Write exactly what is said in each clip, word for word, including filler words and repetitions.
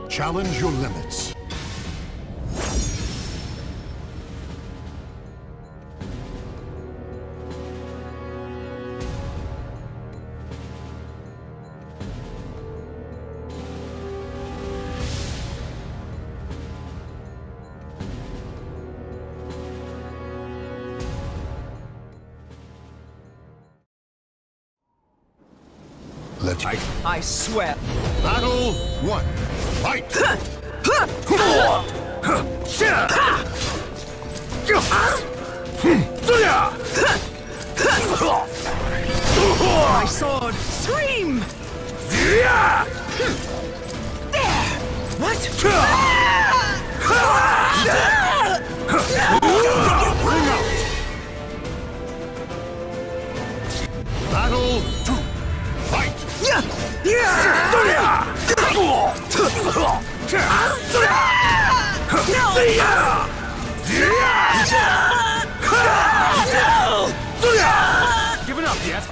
Challenge your limits. Let's I, I swear. Battle one. Fight! My sword! Scream! There! What? Bring out! Battle two. Fight! Giving up yet?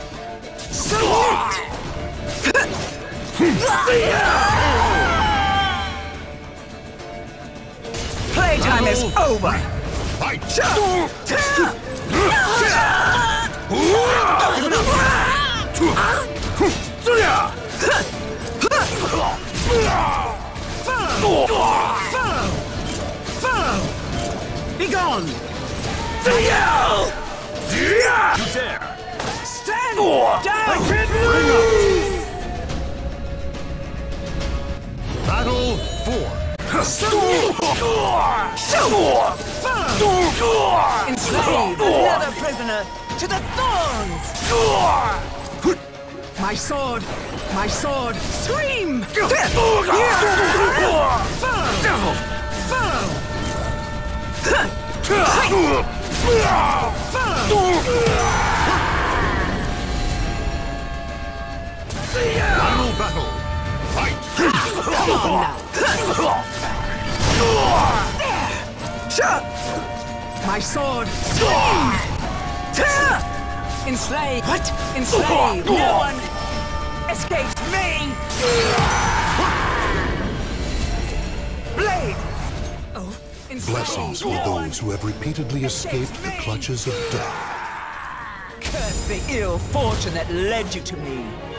Playtime is over! Fight! Follow! Follow! Follow! Be gone! You dare! Stand down! Bring up! Battle four. Enslave another prisoner to the thorns! My sword! My sword! Scream! Follow! Follow! Follow! Final battle. Fight! Come on now! My sword! Scream! Enslave! What? Enslave! No one escapes me! Blade! Oh, enslave! Blessings for No one those who have repeatedly escaped the clutches of death. Curse the ill fortune that led you to me!